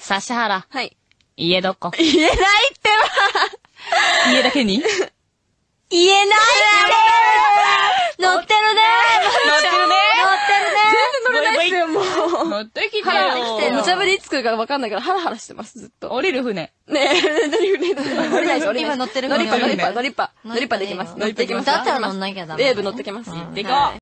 指原。 はい。 家どこ？ 言えないってば家だけに？ 言えないって乗ってるね乗ってるね全然乗れないっすよ、もう。 乗ってきてハラよ。 無茶ぶりいつ来るか分かんないからハラハラしてます、ずっと。 降りる船。 ねえ、乗れないです、降りない。 今乗ってる乗りっぱ、 船乗りっぱできます。乗りっぱできます。乗ってきます。 だったら乗んなきゃダメ。 ウェーブ乗ってきます。 行ってこう。